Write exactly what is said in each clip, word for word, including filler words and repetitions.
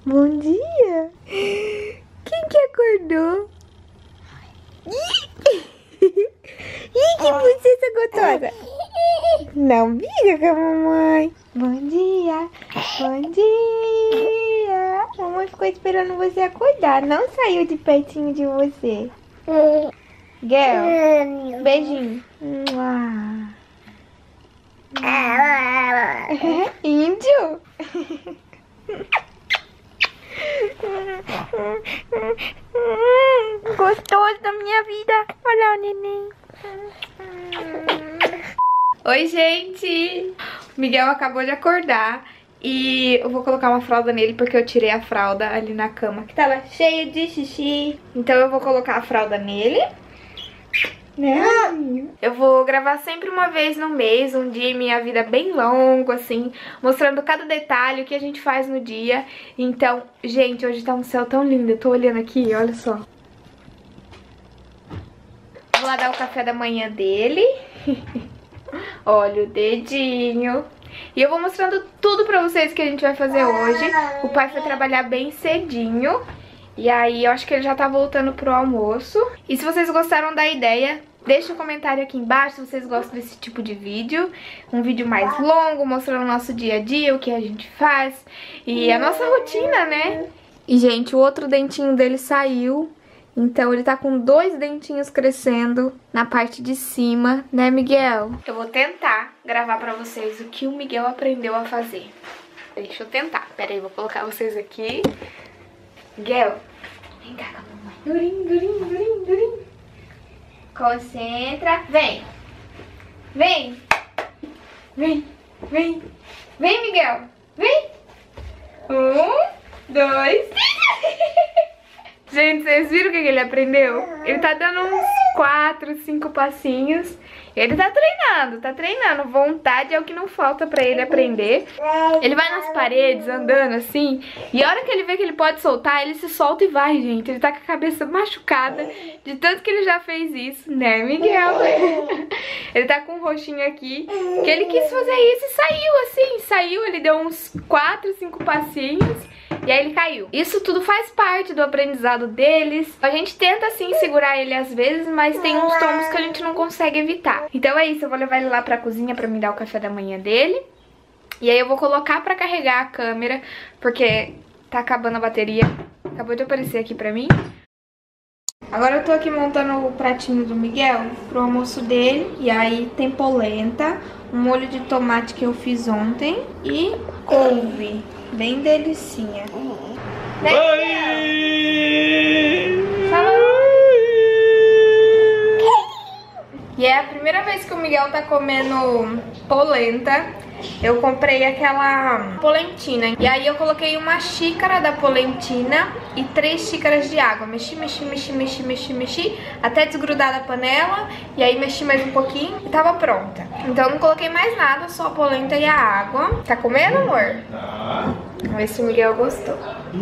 Bom dia. Quem que acordou? Ih, que princesa gostosa. Não briga com a mamãe. Bom dia. Bom dia. A mamãe ficou esperando você acordar. Não saiu de pertinho de você. Girl, beijinho. Índio. Gostoso da minha vida. Olha o neném. Oi, gente. O Miguel acabou de acordar e eu vou colocar uma fralda nele porque eu tirei a fralda ali na cama que tava cheia de xixi. Então eu vou colocar a fralda nele, né? Eu vou gravar sempre uma vez no mês, um dia em minha vida bem longo, assim, mostrando cada detalhe, o que a gente faz no dia. Então, gente, hoje tá um céu tão lindo. Eu tô olhando aqui, olha só. Vou lá dar o café da manhã dele. Olha o dedinho. E eu vou mostrando tudo pra vocês que a gente vai fazer hoje. O pai foi trabalhar bem cedinho. E aí eu acho que ele já tá voltando pro almoço. E se vocês gostaram da ideia, deixa um comentário aqui embaixo se vocês gostam desse tipo de vídeo. Um vídeo mais longo, mostrando o nosso dia a dia, o que a gente faz e a nossa rotina, né? E, gente, o outro dentinho dele saiu. Então ele tá com dois dentinhos crescendo na parte de cima, né, Miguel? Eu vou tentar gravar pra vocês o que o Miguel aprendeu a fazer. Deixa eu tentar. Pera aí, vou colocar vocês aqui. Miguel, vem cá com a mamãe. Durim, durim, durim, durim. Concentra. Vem. Vem. Vem. Vem. Vem, Miguel. Vem. Um, dois, três. Gente, vocês viram o que ele aprendeu? Ele tá dando uns quatro, cinco passinhos. Ele tá treinando, tá treinando. Vontade é o que não falta pra ele aprender. Ele vai nas paredes andando assim. E a hora que ele vê que ele pode soltar, ele se solta e vai, gente. Ele tá com a cabeça machucada de tanto que ele já fez isso, né, Miguel? Ele tá com um roxinho aqui. Que ele quis fazer isso e saiu assim. Saiu, ele deu uns quatro, cinco passinhos. E aí ele caiu. Isso tudo faz parte do aprendizado deles. A gente tenta sim segurar ele às vezes, mas tem uns tombos que a gente não consegue evitar. Então é isso, eu vou levar ele lá pra cozinha pra me dar o café da manhã dele. E aí eu vou colocar pra carregar a câmera, porque tá acabando a bateria. Acabou de aparecer aqui pra mim. Agora eu tô aqui montando o pratinho do Miguel pro almoço dele. E aí tem polenta, um molho de tomate que eu fiz ontem e couve. Bem delicinha. Né, Falou. E é a primeira vez que o Miguel tá comendo polenta. Eu comprei aquela polentina. E aí eu coloquei uma xícara da polentina e três xícaras de água. Mexi, mexi, mexi, mexi, mexi, mexi, até desgrudar da panela. E aí mexi mais um pouquinho e tava pronta. Então eu não coloquei mais nada, só a polenta e a água. Tá comendo, amor? Vamos ver se o Miguel gostou.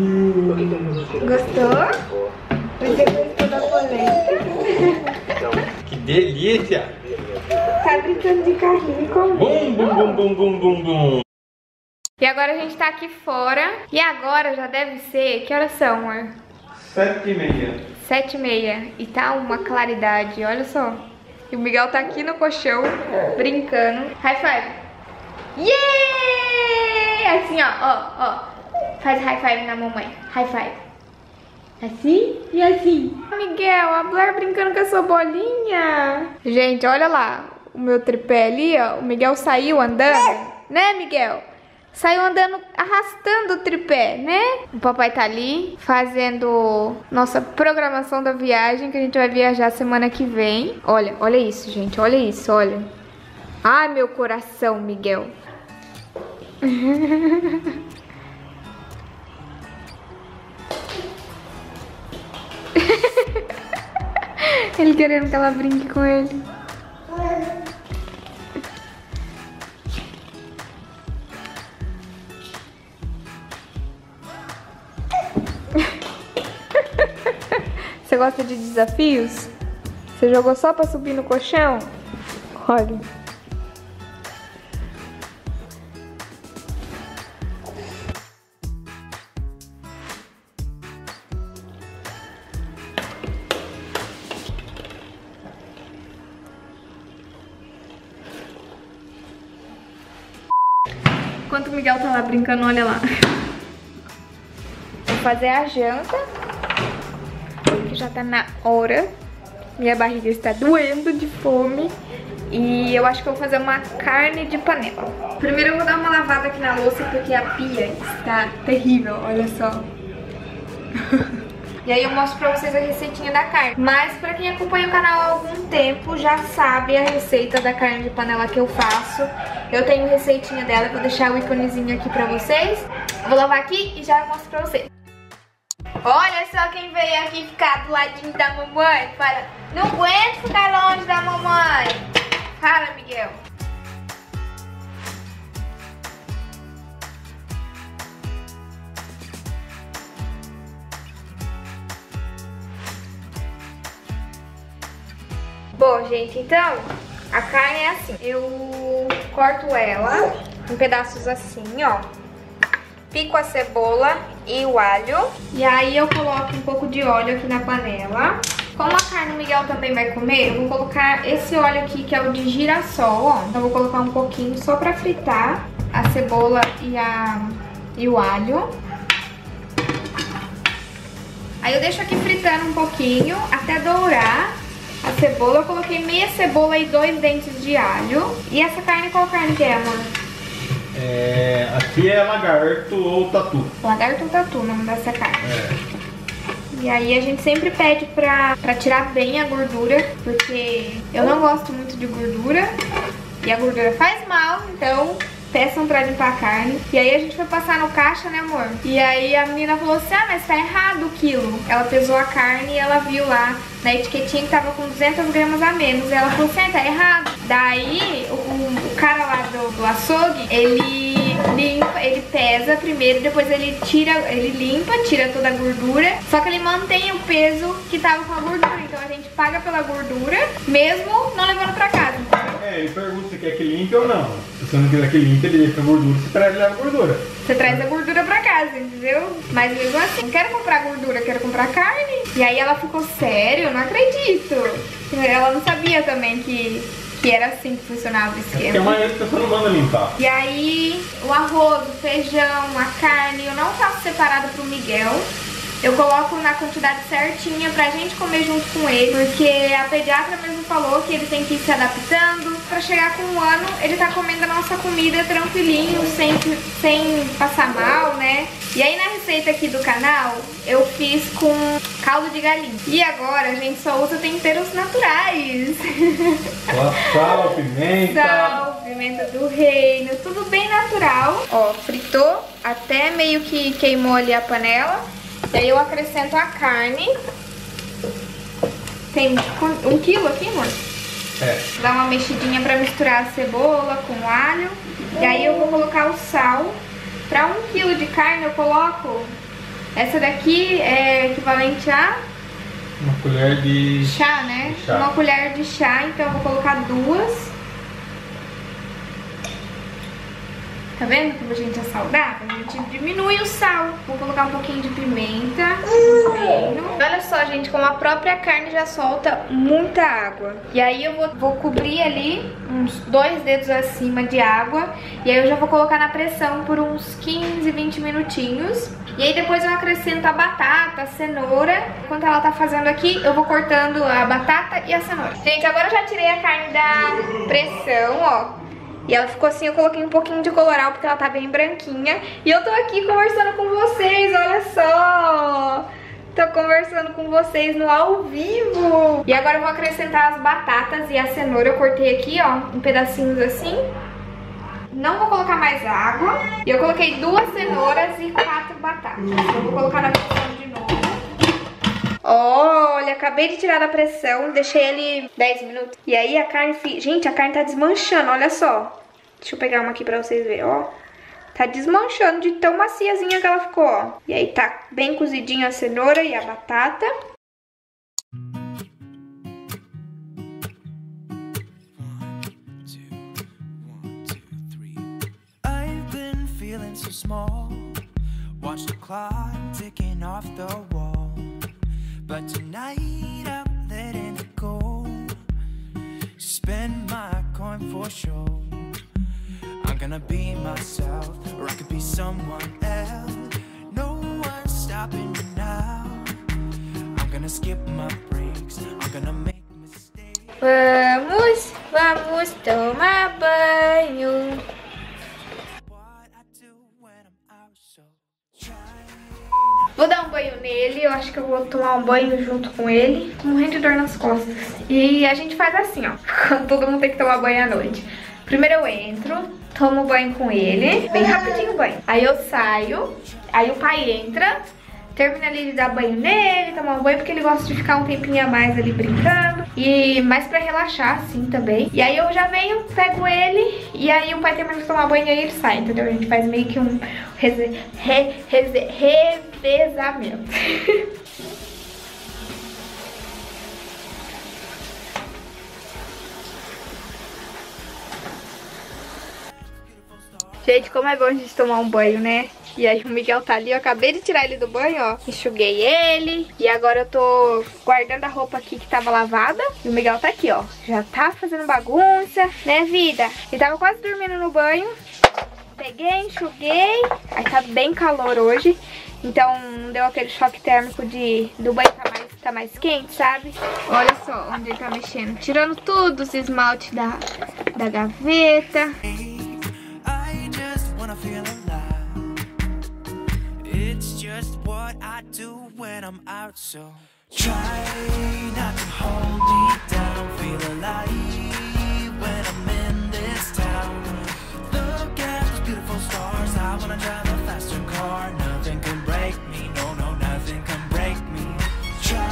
Gostou? Você gostou da polenta? Que delícia! Tá brincando de carrinho comigo. Bum, bum, bum, bum, bum, bum, bum. E agora a gente tá aqui fora. E agora já deve ser... Que horas são, amor? Sete e meia. Sete e meia. E tá uma claridade, olha só. E o Miguel tá aqui no colchão, brincando. High five. Yeah! Assim, ó, ó, ó. Faz high five na mamãe. High five. Assim e assim. Miguel, a Blair brincando com a sua bolinha. Gente, olha lá. O meu tripé ali, ó. O Miguel saiu andando. Né, Miguel? Saiu andando, arrastando o tripé, né? O papai tá ali fazendo nossa programação da viagem, que a gente vai viajar semana que vem. Olha, olha isso, gente. Olha isso, olha. Ai, meu coração, Miguel. Ele querendo que ela brinque com ele. Você gosta de desafios? Você jogou só pra subir no colchão? Olha. Enquanto o Miguel tá lá brincando, olha lá. Vou fazer a janta, que já tá na hora. Minha barriga está doendo de fome. E eu acho que eu vou fazer uma carne de panela. Primeiro eu vou dar uma lavada aqui na louça, porque a pia está terrível, olha só. E aí eu mostro pra vocês a receitinha da carne. Mas pra quem acompanha o canal há algum tempo já sabe a receita da carne de panela que eu faço. Eu tenho receitinha dela, vou deixar o íconezinho aqui pra vocês. Vou lavar aqui e já mostro pra vocês. Olha só quem veio aqui ficar do ladinho da mamãe. Fala, não aguento ficar longe da mamãe. Fala, Miguel. Bom, gente, então, a carne é assim. Eu corto ela em pedaços assim, ó. Pico a cebola e o alho. E aí eu coloco um pouco de óleo aqui na panela. Como a carne o Miguel também vai comer, eu vou colocar esse óleo aqui, que é o de girassol, ó. Então eu vou colocar um pouquinho só pra fritar a cebola e, a, e o alho. Aí eu deixo aqui fritando um pouquinho até dourar a cebola. Eu coloquei meia cebola e dois dentes de alho. E essa carne, qual carne que é, amor? É, aqui é lagarto ou tatu. Lagarto ou tatu, o nome dessa carne. É. E aí a gente sempre pede pra, pra tirar bem a gordura, porque eu não gosto muito de gordura e a gordura faz mal, então peçam pra limpar a carne. E aí a gente foi passar no caixa, né, amor? E aí a menina falou assim, ah, mas tá errado o quilo. Ela pesou a carne e ela viu lá na etiquetinha que tava com duzentas gramas a menos. E ela falou assim, ah, tá errado. Daí o, o cara lá do, do açougue, ele limpa, ele pesa primeiro, depois ele tira, ele limpa, tira toda a gordura. Só que ele mantém o peso que tava com a gordura. Então a gente paga pela gordura, mesmo não levando pra casa. É, ele pergunta se quer que limpe ou não. Se você não quiser que limpe, ele deixa a gordura, você traz a gordura. Você traz a gordura pra casa, entendeu? Mas mesmo assim, não quero comprar gordura, quero comprar carne. E aí ela ficou, sério? Não acredito. Ela não sabia também que, que era assim que funcionava o É esquema. porque a maioria das pessoas não manda limpar. E aí, o arroz, o feijão, a carne, eu não faço separado pro Miguel. Eu coloco na quantidade certinha pra gente comer junto com ele, porque a pediatra mesmo falou que ele tem que ir se adaptando. Pra chegar com um ano, ele tá comendo a nossa comida tranquilinho, sem, sem passar mal, né? E aí na receita aqui do canal, eu fiz com caldo de galinha. E agora a gente só usa temperos naturais. Sal, pimenta. Sal, pimenta do reino, tudo bem natural. Ó, fritou, até meio que queimou ali a panela. E aí eu acrescento a carne. Tem um quilo aqui, amor? É. Dá uma mexidinha pra misturar a cebola com o alho. E aí eu vou colocar o sal. Pra um quilo de carne eu coloco... Essa daqui é equivalente a... Uma colher de chá, né? De chá. Uma colher de chá, então eu vou colocar duas. Tá vendo como a gente é saudável? A gente diminui o sal. Vou colocar um pouquinho de pimenta. Olha só, gente, como a própria carne já solta muita água. E aí eu vou, vou cobrir ali uns dois dedos acima de água. E aí eu já vou colocar na pressão por uns quinze, vinte minutinhos. E aí depois eu acrescento a batata, a cenoura. Enquanto ela tá fazendo aqui, eu vou cortando a batata e a cenoura. Gente, agora eu já tirei a carne da pressão, ó. E ela ficou assim, eu coloquei um pouquinho de coloral porque ela tá bem branquinha. E eu tô aqui conversando com vocês, olha só! Tô conversando com vocês no ao vivo. E agora eu vou acrescentar as batatas e a cenoura. Eu cortei aqui, ó, em pedacinhos assim. Não vou colocar mais água. E eu coloquei duas cenouras e quatro batatas. Eu vou colocar na pressão de novo. Olha, acabei de tirar da pressão, deixei ele dez minutos. E aí a carne, gente, a carne tá desmanchando, olha só. Deixa eu pegar uma aqui pra vocês verem, ó. Tá desmanchando de tão maciazinha que ela ficou, ó. E aí tá bem cozidinha a cenoura e a batata. I've been feeling so small. Watch the clock ticking off the wall. But tonight I'm letting it go. Spend my coin for sure. I'm gonna be myself, or I could be someone else. No one's stopping me now. I'm gonna skip my breaks, I'm gonna make mistakes. Vamos, vamos tomar banho. What I do when I'm out, so try. Vou dar um banho nele, eu acho que eu vou tomar um banho junto com ele. Tô morrendo de dor nas costas. E a gente faz assim, ó, quando todo mundo tem que tomar banho à noite. Primeiro eu entro, tomo banho com ele, bem rapidinho o banho. Aí eu saio, aí o pai entra, termina ali de dar banho nele, tomar um banho, porque ele gosta de ficar um tempinho a mais ali brincando. E mais pra relaxar, assim, também. E aí eu já venho, pego ele, e aí o pai termina de tomar banho e aí ele sai, entendeu? A gente faz meio que um reze, re, reze, revezamento. Gente, como é bom a gente tomar um banho, né? E aí o Miguel tá ali, eu acabei de tirar ele do banho, ó. Enxuguei ele. E agora eu tô guardando a roupa aqui que tava lavada. E o Miguel tá aqui, ó. Já tá fazendo bagunça, né, vida? Ele tava quase dormindo no banho. Peguei, enxuguei. Aí tá bem calor hoje. Então não deu aquele choque térmico de do banho tá mais, tá mais quente, sabe? Olha só onde ele tá mexendo. Tirando tudo os esmaltes da, da gaveta. Wanna feel alive. It's just what I do when I'm out, so try not to hold me down, feel alive.